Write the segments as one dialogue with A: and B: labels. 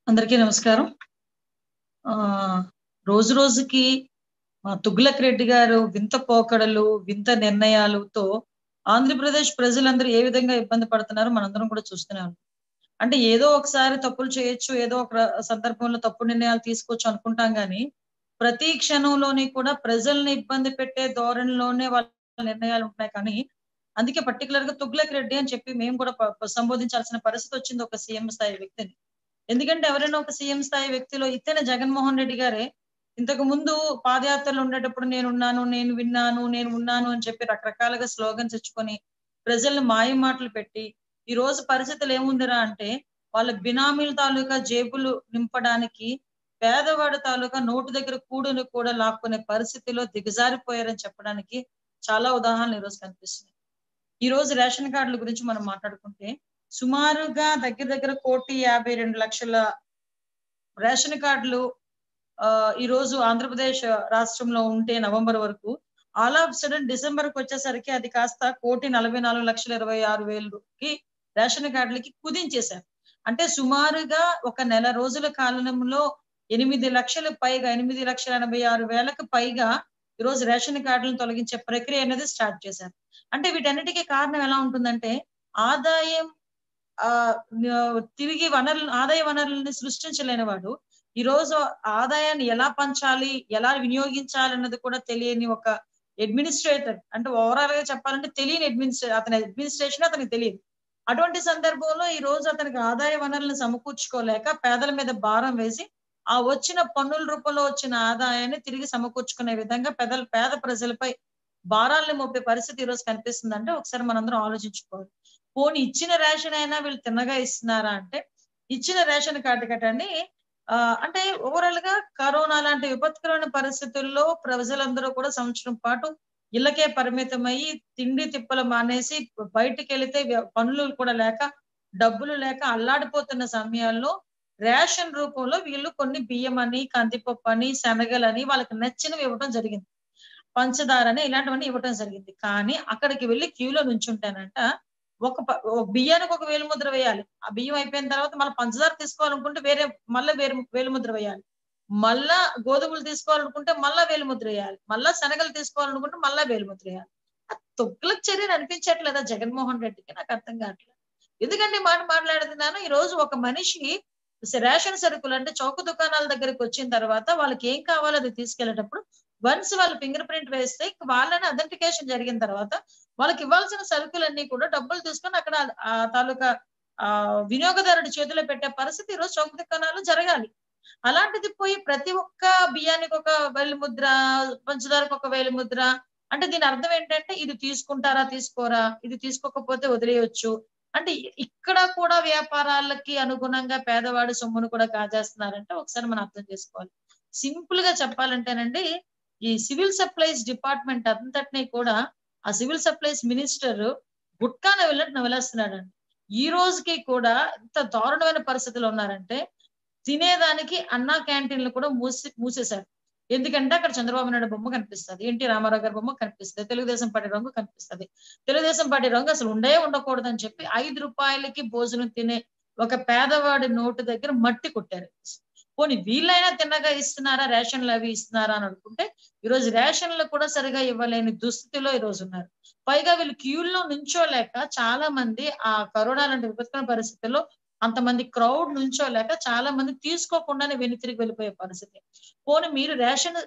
A: అందరికీ నమస్కారం. రోజు రోజుకి తుగ్లక్ రెడ్డి గారు వింత పోకడలు, వింత నిర్ణయాలతో ఆంధ్రప్రదేశ్ ప్రజలందరూ ఏ విధంగా ఇబ్బంది పడుతున్నారో మనందరం కూడా చూస్తూనే ఉన్నాం. అంటే ఏదో ఒకసారి తప్పులు చేయొచ్చు, ఏదో ఒక సందర్భంలో తప్పుడు నిర్ణయాలు తీసుకోవచ్చు అనుకుంటాం గానీ, ప్రతి క్షణంలోని కూడా ప్రజల్ని ఇబ్బంది పెట్టే ధోరణిలోనే వాళ్ళ నిర్ణయాలు ఉంటున్నాయి కానీ, అందుకే పర్టిక్యులర్‌గా తుగ్లక్ రెడ్డి అని చెప్పి మేము కూడా సంబోధించాల్సిన పరిస్థితి వచ్చింది ఒక సీఎం స్థాయి వ్యక్తిని. ఎందుకంటే ఎవరైనా ఒక సీఎం స్థాయి వ్యక్తిలో ఇత్తేనే జగన్మోహన్ రెడ్డి గారే ఇంతకు ముందు పాదయాత్రలు ఉండేటప్పుడు నేనున్నాను, నేను విన్నాను, నేను ఉన్నాను అని చెప్పి రకరకాలుగా స్లోగన్స్ ఇచ్చుకొని ప్రజల్ని మాయ మాటలు పెట్టి ఈ రోజు పరిస్థితులు ఏముందిరా అంటే వాళ్ళ బినామీల తాలూకా జేబులు నింపడానికి పేదవాడి తాలూకా నోటు దగ్గర కూడుని కూడా లాక్కునే పరిస్థితిలో దిగజారిపోయారని చెప్పడానికి చాలా ఉదాహరణలు ఈరోజు కనిపిస్తున్నాయి. ఈ రోజు రేషన్ కార్డుల గురించి మనం మాట్లాడుకుంటే సుమారుగా దగ్గర దగ్గర 1,52,00,000 రేషన్ కార్డులు ఈ రోజు ఆంధ్రప్రదేశ్ రాష్ట్రంలో ఉంటే నవంబర్ వరకు ఆల్ ఆఫ్ సడన్ డిసెంబర్ కి వచ్చేసరికి అది కాస్త 1,44,26,000కి రేషన్ కార్డులకి కుదించేశారు. అంటే సుమారుగా ఒక నెల రోజుల కాలంలో 8 లక్షలు పైగా 8,86,000కి పైగా ఈ రోజు రేషన్ కార్డులను తొలగించే ప్రక్రియ అనేది స్టార్ట్ చేశారు. అంటే వీటన్నిటికీ కారణం ఎలా ఉంటుందంటే ఆదాయం తిరిగి ఆదాయ వనరులని సృష్టించలేని వాడు ఈ రోజు ఆదాయాన్ని ఎలా పంచాలి, ఎలా వినియోగించాలి అన్నది కూడా తెలియని ఒక అడ్మినిస్ట్రేటర్, అంటే ఓవరాల్ గా చెప్పాలంటే తెలియని అతని అడ్మినిస్ట్రేషన్ అతనికి తెలియదు. అటువంటి సందర్భంలో ఈ రోజు అతనికి ఆదాయ వనరులను సమకూర్చుకోలేక పేదల మీద భారం వేసి ఆ వచ్చిన పన్నుల రూపంలో వచ్చిన ఆదాయాన్ని తిరిగి సమకూర్చుకునే విధంగా పేద ప్రజలపై భారాలను మోపే పరిస్థితి ఈ రోజు కనిపిస్తుందంటే ఒకసారి మనందరం ఆలోచించుకోవాలి. పోనీ ఇచ్చిన రేషన్ అయినా వీళ్ళు తిన్నగా ఇస్తున్నారా అంటే ఇచ్చిన రేషన్ కార్డు కట్టండి. అంటే ఓవరాల్ గా కరోనా లాంటి విపత్కరమైన పరిస్థితుల్లో ప్రజలందరూ కూడా సంవత్సరం పాటు ఇళ్లకే పరిమితమయ్యి తిండి తిప్పలు మానేసి బయటికి వెళితే పనులు కూడా లేక డబ్బులు లేక అల్లాడిపోతున్న సమయాల్లో రేషన్ రూపంలో వీళ్ళు కొన్ని బియ్యం అని, కందిపప్పు అని, శనగలని వాళ్ళకి నచ్చినవి ఇవ్వడం జరిగింది. పంచదారని ఇలాంటివన్నీ ఇవ్వడం జరిగింది. కానీ అక్కడికి వెళ్ళి క్యూలో నుంచుంటానంట బియ్యానికి ఒక వేలిముద్ర వేయాలి. ఆ బియ్యం అయిపోయిన తర్వాత మళ్ళీ పంచదార తీసుకోవాలనుకుంటే వేరే వేలిముద్ర వేయాలి. మళ్ళా గోధుమలు తీసుకోవాలనుకుంటే మళ్ళా వేలిముద్ర వేయాలి. మళ్ళా శనగలు తీసుకోవాలనుకుంటే మళ్ళా వేలిముద్ర వేయాలి. ఆ తొక్కులకు చర్యలు అనిపించట్లేదా జగన్మోహన్ రెడ్డికి? నాకు అర్థం కావట్లేదు. ఎందుకంటే మాట్లాడుతున్నాను ఈ రోజు ఒక మనిషి రేషన్ సరుకులు అంటే చౌక దుకాణాల దగ్గరికి వచ్చిన తర్వాత వాళ్ళకి ఏం కావాలో అది తీసుకెళ్లేటప్పుడు వన్స్ వాళ్ళు ఫింగర్ ప్రింట్ వేస్తే వాళ్ళని అథెంటికేషన్ జరిగిన తర్వాత వాళ్ళకి ఇవ్వాల్సిన సరుకులన్నీ కూడా డబ్బులు తీసుకొని అక్కడ ఆ తాలూకా వినియోగదారుడి చేతిలో పెట్టే పరిస్థితి ఈ రోజు చౌక దుకాణాలు జరగాలి. అలాంటిది పోయి ప్రతి ఒక్క బియ్యానికి ఒక వేలిముద్ర, పంచదారకు ఒక వేలిముద్ర అంటే దీని అర్థం ఏంటంటే ఇది తీసుకుంటారా తీసుకోరా, ఇది తీసుకోకపోతే వదిలేయొచ్చు అంటే ఇక్కడ కూడా వ్యాపారాలకి అనుగుణంగా పేదవాడి సొమ్మును కూడా కాజేస్తున్నారంటే ఒకసారి మనం అర్థం చేసుకోవాలి. సింపుల్ గా చెప్పాలంటేనండి ఈ సివిల్ సప్లైస్ డిపార్ట్మెంట్ అంతటినీ కూడా ఆ సివిల్ సప్లైస్ మినిస్టర్ గుట్కాన వెళ్ళినట్టు నవలేస్తున్నాడండి. ఈ రోజుకి కూడా ఎంత దారుణమైన పరిస్థితులు ఉన్నారంటే తినేదానికి అన్నా క్యాంటీన్లు కూడా మూసేశారు. ఎందుకంటే అక్కడ చంద్రబాబు నాయుడు బొమ్మ కనిపిస్తుంది, ఎన్టీ రామారావు గారి బొమ్మ కనిపిస్తుంది, తెలుగుదేశం పార్టీ రంగు కనిపిస్తుంది. తెలుగుదేశం పార్టీ రంగు అసలు ఉండకూడదని చెప్పి 5 రూపాయలకి భోజనం తినే ఒక పేదవాడి నోటు దగ్గర మట్టి కొట్టారు. పోనీ వీళ్ళైనా తిన్నగా ఇస్తున్నారా, రేషన్లు అవి ఇస్తున్నారా అని అనుకుంటే ఈరోజు రేషన్లు కూడా సరిగా ఇవ్వలేని దుస్థితిలో ఈ రోజు ఉన్నారు. పైగా వీళ్ళు క్యూల్లో నుంచోలేక చాలా మంది ఆ కరోనా లాంటి విపత్కర పరిస్థితుల్లో అంతమంది క్రౌడ్ నుంచోలేక చాలా మంది తీసుకోకుండానే వెనుతిరిగి వెళ్ళిపోయే పరిస్థితి. పోనీ మీరు రేషన్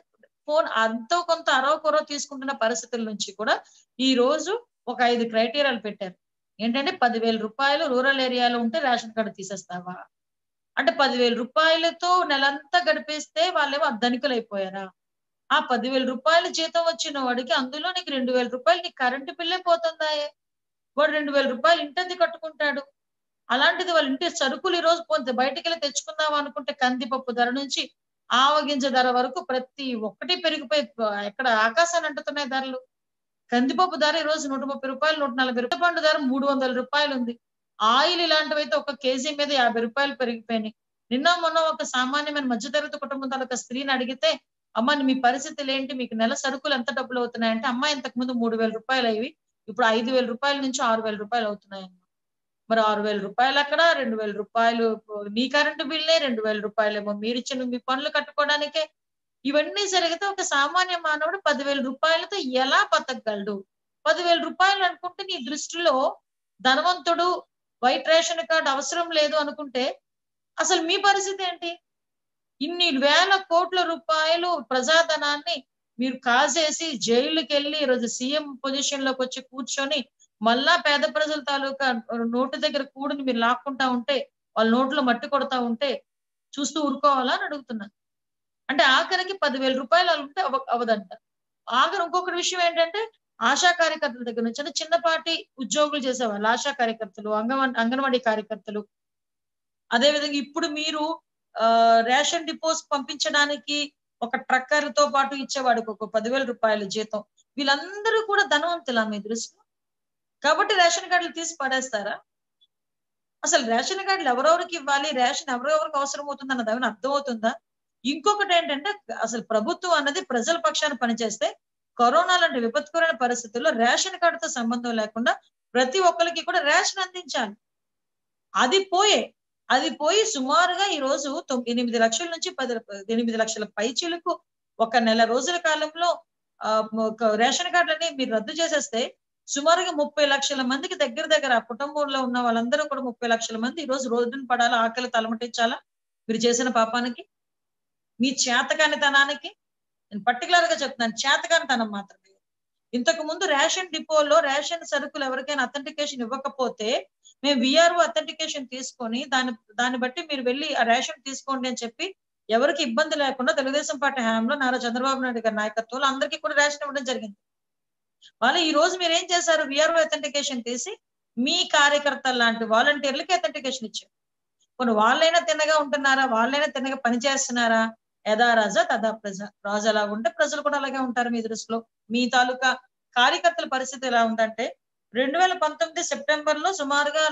A: అంతో కొంత అరవకొరవ తీసుకుంటున్న పరిస్థితుల నుంచి కూడా ఈ రోజు ఒక 5 క్రైటీరియాలు పెట్టారు. ఏంటంటే 10,000 రూపాయలు రూరల్ ఏరియాలో ఉంటే రేషన్ కార్డు తీసేస్తావా అంటే 10,000 రూపాయలతో నెలంతా గడిపేస్తే వాళ్ళేమో ధనికులు అయిపోయారా? ఆ 10,000 రూపాయలు జీతం వచ్చిన వాడికి అందులో నీకు 2,000 రూపాయలు నీకు కరెంటు బిల్లే పోతుందాయే. వాడు 2,000 రూపాయలు ఇంటద్దె కట్టుకుంటాడు. అలాంటిది వాళ్ళ ఇంటి సరుకులు ఈ రోజు బయటికి వెళ్ళి తెచ్చుకుందాం అనుకుంటే కందిపప్పు ధర నుంచి ఆవగింజ ధర వరకు ప్రతి ఒక్కటి పెరిగిపోయి ఎక్కడ ఆకాశాన్ని అంటుతున్నాయి ధరలు. కందిపప్పు ధర ఈ రోజు 130 రూపాయలు, 140 రూపాయల పండు ధర 300 రూపాయలు ఉంది. ఆయిల్ ఇలాంటివైతే ఒక కేజీ మీద 50 రూపాయలు పెరిగిపోయినాయి. నిన్న మొన్న ఒక సామాన్యమైన మధ్యతరగతి కుటుంబం తాలూకా స్త్రీని అడిగితే అమ్మ మీ పరిస్థితులు ఏంటి, మీకు నెల సరుకులు ఎంత డబ్బులు అవుతున్నాయంటే అమ్మ ఇంతకు ముందు 3,000 రూపాయలు అయ్యి ఇప్పుడు 5,000 రూపాయల నుంచి 6,000 రూపాయలు అవుతున్నాయమ్మా. మరి 6,000 రూపాయలు అక్కడ, 2,000 రూపాయలు మీ కరెంటు బిల్లే, 2,000 రూపాయలేమో మీరిచ్చిన మీ పనులు కట్టుకోవడానికే. ఇవన్నీ జరిగితే ఒక సామాన్య మానవుడు 10,000 రూపాయలతో ఎలా బతకగలడు? 10,000 రూపాయలు అనుకుంటే నీ దృష్టిలో ధనవంతుడు, వైట్ రేషన్ కార్డ్ అవసరం లేదు అనుకుంటే అసలు మీ పరిస్థితి ఏంటి? ఇన్ని వేల కోట్ల రూపాయలు ప్రజాధనాన్ని మీరు కాజేసి జైలుకెళ్ళి ఈరోజు సీఎం పొజిషన్ లోకి వచ్చి కూర్చొని మళ్ళా పేద ప్రజల తాలూకా నోటు దగ్గర కూడిని మీరు లాక్కుంటా ఉంటే, వాళ్ళ నోట్లో మట్టి కొడతా ఉంటే చూస్తూ ఊరుకోవాలా అని అడుగుతున్నాను. అంటే ఆఖరికి 10,000 రూపాయలు ఉంటే అవదంట. ఆఖరి ఇంకొకటి విషయం ఏంటంటే ఆశా కార్యకర్తల దగ్గర నుంచి అంటే చిన్నపాటి ఉద్యోగులు చేసేవాళ్ళు, ఆశా కార్యకర్తలు, అంగన్వాడీ కార్యకర్తలు. అదే విధంగా ఇప్పుడు మీరు రేషన్ డిపోస్ పంపించడానికి ఒక ట్రక్కర్‌తో పాటు ఇచ్చేవాడికి ఒక 10,000 రూపాయల జీతం. వీళ్ళందరూ కూడా ధనవంతులా మీ దృష్టిలో? కాబట్టి రేషన్ కార్డులు తీసి పడేస్తారా? అసలు రేషన్ కార్డులు ఎవరెవరికి ఇవ్వాలి? రేషన్ ఎవరెవరికి అవసరం అవుతుంది అన్నది ఏమైనా అర్థమవుతుందా? ఇంకొకటి ఏంటంటే అసలు ప్రభుత్వం అన్నది ప్రజల పక్షాన పనిచేస్తే కరోనా లాంటి విపత్కరమైన పరిస్థితుల్లో రేషన్ కార్డుతో సంబంధం లేకుండా ప్రతి ఒక్కరికి కూడా రేషన్ అందించాలి. అది పోయి సుమారుగా ఈ రోజు 8 లక్షల నుంచి 8 లక్షల పైచీలకు ఒక నెల రోజుల కాలంలో రేషన్ కార్డులని మీరు రద్దు చేసేస్తే సుమారుగా 30 లక్షల మందికి దగ్గర ఆ కుటుంబంలో ఉన్న వాళ్ళందరూ కూడా 30 లక్షల మంది ఈ రోజు రోడ్డున పడాలా, ఆకలి తలమటించాలా మీరు చేసిన పాపానికి, మీ చేతకానితనానికి. నేను పర్టికులర్ గా చెప్తున్నాను, చేతకానితనం మాత్రమే. ఇంతకు ముందు రేషన్ డిపోలో రేషన్ సరుకులు ఎవరికైనా అథెంటికేషన్ ఇవ్వకపోతే మేము విఆర్ఓ అథెంటికేషన్ తీసుకొని దాన్ని బట్టి మీరు వెళ్ళి ఆ రేషన్ తీసుకోండి అని చెప్పి ఎవరికి ఇబ్బంది లేకుండా తెలుగుదేశం పార్టీ హయాంలో నారా చంద్రబాబు నాయుడు గారి నాయకత్వంలో అందరికీ కూడా రేషన్ ఇవ్వడం జరిగింది. వాళ్ళు ఈ రోజు మీరు ఏం చేశారు? విఆర్ఓ అథెంటికేషన్ తీసి మీ కార్యకర్తలు లాంటి వాలంటీర్లకి అథెంటికేషన్ ఇచ్చారు. కొన్ని వాళ్ళైనా తిన్నగా ఉంటున్నారా? వాళ్ళైనా తిన్నగా పనిచేస్తున్నారా? యథా రాజా తథా ప్రజ. రాజు ఎలా ఉంటే ప్రజలు కూడా అలాగే ఉంటారు మీ దృష్టిలో. మీ తాలూకా కార్యకర్తల పరిస్థితి ఎలా ఉందంటే 2019 సెప్టెంబర్ లో సుమారుగా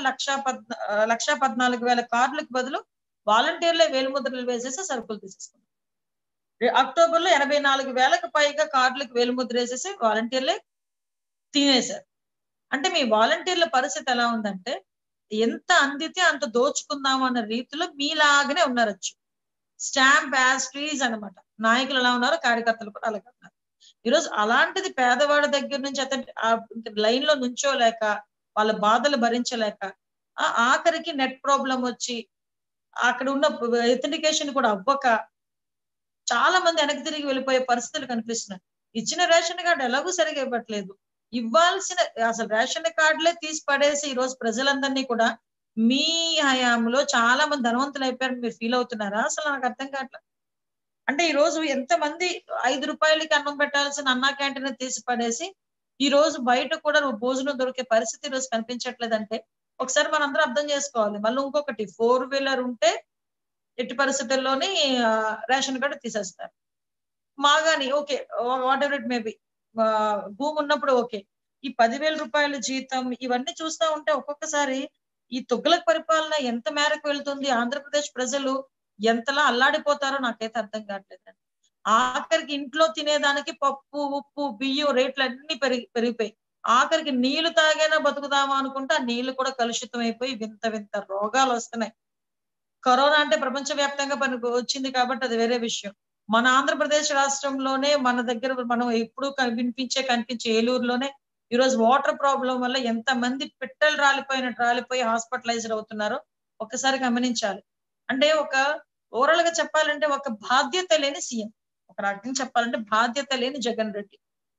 A: 1,14,000 కార్డులకు బదులు వాలంటీర్లే వేలుముద్రలు వేసేసి సరుకులు తీసేసుకున్నారు. అక్టోబర్ లో 84,000కు పైగా కార్డులకు వేలుముద్ర వేసేసి వాలంటీర్లే తినేశారు. అంటే మీ వాలంటీర్ల పరిస్థితి ఎలా ఉందంటే ఎంత అందితే అంత దోచుకుందాం అన్న రీతిలో మీలాగానే ఉన్నారచ్చు. స్టాంప్ యాస్ట్రీస్ అనమాట. నాయకులు ఎలా ఉన్నారో కార్యకర్తలు కూడా అలాగే ఉన్నారు. ఈరోజు అలాంటిది పేదవాడి దగ్గర నుంచి లైన్ లో నుంచోలేక వాళ్ళ బాధలు భరించలేక ఆఖరికి నెట్ ప్రాబ్లం వచ్చి అక్కడ ఉన్న ఎథెంటికేషన్ కూడా అవ్వక చాలా మంది వెనక్కి తిరిగి వెళ్ళిపోయే పరిస్థితులు కనిపిస్తున్నాయి. ఇచ్చిన రేషన్ కార్డు ఎలాగూ సరిగా ఇవ్వట్లేదు. ఇవ్వాల్సిన అసలు రేషన్ కార్డులే తీసి పడేసి ఈ రోజు ప్రజలందరినీ కూడా మీ హయాంలో చాలా మంది ధనవంతులు అయిపోయారని మీరు ఫీల్ అవుతున్నారా? అసలు నాకు అర్థం కావట్లేదు. అంటే ఈ రోజు ఎంతమంది 5 రూపాయలకి అన్నం పెట్టాల్సిన అన్నా క్యాంటీన్ తీసి పడేసి ఈ రోజు బయట కూడా భోజనం దొరికే పరిస్థితి ఈ రోజు కనిపించట్లేదంటే ఒకసారి మనందరం అర్థం చేసుకోవాలి. మళ్ళీ ఇంకొకటి 4 వీలర్ ఉంటే ఎట్టి పరిస్థితుల్లోని రేషన్ కార్డు తీసేస్తారు. మాగాని okay, whatever it may be, భూమి ఉన్నప్పుడు ఓకే. ఈ 10,000 రూపాయల జీతం ఇవన్నీ చూస్తా ఉంటే ఒక్కొక్కసారి ఈ తుగ్లక్ పరిపాలన ఎంత మేరకు వెళ్తుంది, ఆంధ్రప్రదేశ్ ప్రజలు ఎంతలా అల్లాడిపోతారో నాకైతే అర్థం కావట్లేదండి. ఆఖరికి ఇంట్లో తినేదానికి పప్పు, ఉప్పు, బియ్యం రేట్లు అన్ని పెరిగిపోయి ఆఖరికి నీళ్లు తాగైనా బతుకుదామా అనుకుంటే ఆ నీళ్లు కూడా కలుషితం అయిపోయి వింత వింత రోగాలు వస్తున్నాయి. కరోనా అంటే ప్రపంచవ్యాప్తంగా వచ్చింది కాబట్టి అది వేరే విషయం. మన ఆంధ్రప్రదేశ్ రాష్ట్రంలోనే మన దగ్గర మనం ఎప్పుడు కనిపించే ఏలూరులోనే ఈ రోజు వాటర్ ప్రాబ్లం వల్ల ఎంత మంది పిట్టలు రాలిపోయి హాస్పిటలైజ్డ్ అవుతున్నారో ఒక్కసారి గమనించాలి. అంటే ఓవరాల్ గా చెప్పాలంటే ఒక బాధ్యత లేని సీఎం, ఒక రకంగా చెప్పాలంటే బాధ్యత లేని జగన్ రెడ్డి,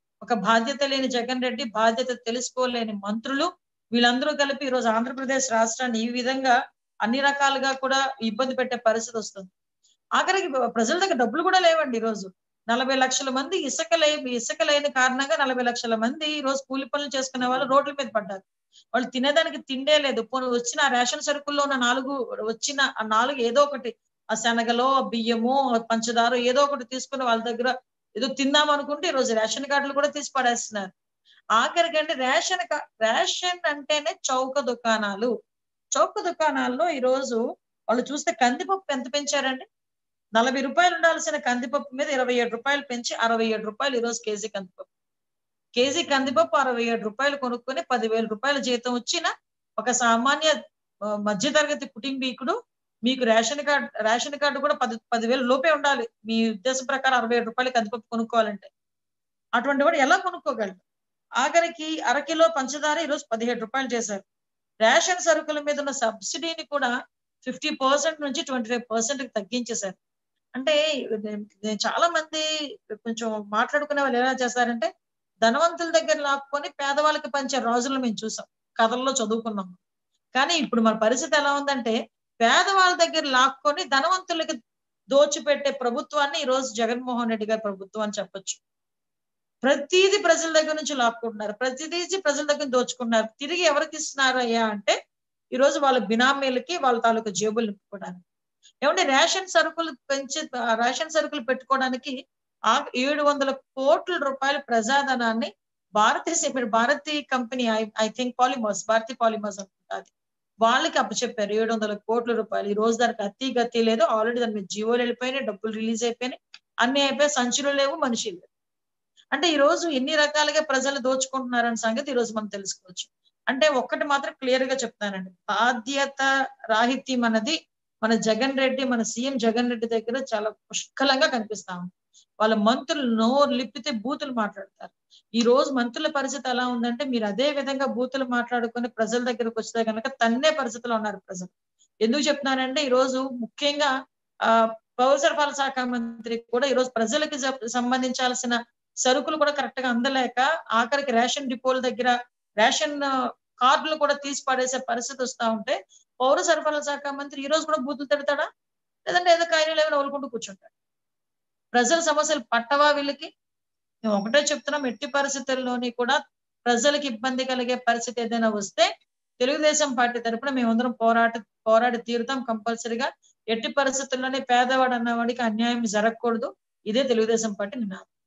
A: బాధ్యత తెలుసుకోలేని మంత్రులు, వీళ్ళందరూ కలిపి ఈ రోజు ఆంధ్రప్రదేశ్ రాష్ట్రాన్ని ఈ విధంగా అన్ని రకాలుగా కూడా ఇబ్బంది పెట్టే పరిస్థితి వస్తుంది. ఆఖరికి ప్రజల దగ్గర డబ్బులు కూడా లేవండి. ఈ రోజు 40 లక్షల మంది ఇసుక లేని కారణంగా 40 లక్షల మంది ఈ రోజు కూలి పనులు చేసుకునే వాళ్ళు రోడ్ల మీద పడ్డారు. వాళ్ళు తినేదానికి తిండే లేదు. వచ్చిన రేషన్ సరుకుల్లో ఉన్న 4 ఏదో ఒకటి, ఆ శనగలో బియ్యము, పంచదార ఏదో ఒకటి తీసుకుని వాళ్ళ దగ్గర ఏదో తిందాం అనుకుంటే ఈ రోజు రేషన్ కార్డులు కూడా తీసి పడేస్తున్నారు. ఆఖరికంటే రేషన్ అంటేనే చౌక దుకాణాల్లో ఈ రోజు వాళ్ళు చూస్తే కందిపప్పు ఎంత పెంచారండి? 40 రూపాయలు ఉండాల్సిన కందిపప్పు మీద 27 రూపాయలు పెంచి 67 రూపాయలు ఈ రోజు కేజీ కందిపప్పు 67 రూపాయలు కొనుక్కొని 10,000 రూపాయల జీతం వచ్చినా ఒక సామాన్య మధ్యతరగతి కుటుంబీకుడు మీకు రేషన్ కార్డు కూడా 10,000 లోపే ఉండాలి. మీ ఉద్దేశం ప్రకారం 67 కందిపప్పు కొనుక్కోవాలంటే. అటువంటి వాడు ఎలా కొనుక్కోగలడు? ఆఖరికి అరకిలో పంచదార ఈరోజు 17 చేశారు. రేషన్ సరుకుల మీద ఉన్న సబ్సిడీని కూడా 50% నుంచి 25% తగ్గించేశారు. అంటే చాలా మంది కొంచెం మాట్లాడుకునే వాళ్ళు ఎలా చేస్తారంటే ధనవంతుల దగ్గర లాక్కొని పేదవాళ్ళకి పంచే రోజులను మేము చూసాం, కథల్లో చదువుకున్నాం. కానీ ఇప్పుడు మన పరిస్థితి ఎలా ఉందంటే పేదవాళ్ళ దగ్గర లాక్కొని ధనవంతులకి దోచిపెట్టే ప్రభుత్వాన్ని ఈ రోజు జగన్మోహన్ రెడ్డి గారి ప్రభుత్వం అని చెప్పొచ్చు. ప్రతిదీ ప్రజల దగ్గర నుంచి లాక్కుంటున్నారు, ప్రతిదీ ప్రజల దగ్గర దోచుకుంటున్నారు. తిరిగి ఎవరికి ఇస్తున్నారు అయ్యా అంటే ఈ రోజు వాళ్ళ బినామీలకి, వాళ్ళ తాలూకా జేబులు నింపుకోవడానికి. ఏమంటే రేషన్ సరుకులు పెట్టుకోవడానికి 700 కోట్ల రూపాయల ప్రజాధనాన్ని Bharati company I think Bharati polymers అనుకుంటుంది, వాళ్ళకి అప్పచెప్పారు 700 కోట్ల రూపాయలు. ఈ రోజు దానికి అతి గతి లేదు. ఆల్రెడీ దాని మీద జీవోలు వెళ్ళిపోయినాయి, డబ్బులు రిలీజ్ అయిపోయినాయి, అన్ని అయిపోయి, సంచులు లేవు, మనుషులు లేవు. అంటే ఈ రోజు ఎన్ని రకాలుగా ప్రజలు దోచుకుంటున్నారనే సంగతి ఈ రోజు మనం తెలుసుకోవచ్చు. అంటే ఒక్కటి మాత్రం క్లియర్ గా చెప్తానండి, బాధ్యత రాహిత్యం అన్నది మన సీఎం జగన్ రెడ్డి దగ్గర చాలా పుష్కలంగా కనిపిస్తా ఉంది. వాళ్ళ మంత్రులు నోరు లిప్పితే బూతులు మాట్లాడతారు. ఈ రోజు మంత్రుల పరిస్థితి ఎలా ఉందంటే మీరు అదే విధంగా బూతులు మాట్లాడుకొని ప్రజల దగ్గరకు వస్తే కనుక తన్నే పరిస్థితిలో ఉన్నారు ప్రజలు. ఎందుకు చెప్తున్నానంటే ఈ రోజు ముఖ్యంగా పౌర సరఫరాల శాఖ మంత్రి కూడా ఈ రోజు ప్రజలకి సంబంధించాల్సిన సరుకులు కూడా కరెక్ట్ గా అందలేక ఆఖరికి రేషన్ డిపోల దగ్గర రేషన్ కార్డులు కూడా తీసి పడేసే పరిస్థితి వస్తా ఉంటే పౌర సరఫరాల శాఖ మంత్రి ఈ రోజు కూడా బూతులు తిడతాడా? లేదంటే ఏదో కాయలు ఏమైనా వదులుకుంటూ కూర్చుంటాడు? ప్రజల సమస్యలు పట్టవా వీళ్ళకి? మేము ఒకటే చెప్తున్నాం, ఎట్టి పరిస్థితుల్లోని కూడా ప్రజలకు ఇబ్బంది కలిగే పరిస్థితి ఏదైనా వస్తే తెలుగుదేశం పార్టీ తరఫున మేమందరం పోరాడి తీరుతాం కంపల్సరీగా. ఎట్టి పరిస్థితుల్లోనే పేదవాడు అన్నవాడికి అన్యాయం జరగకూడదు. ఇదే తెలుగుదేశం పార్టీ నినాదం.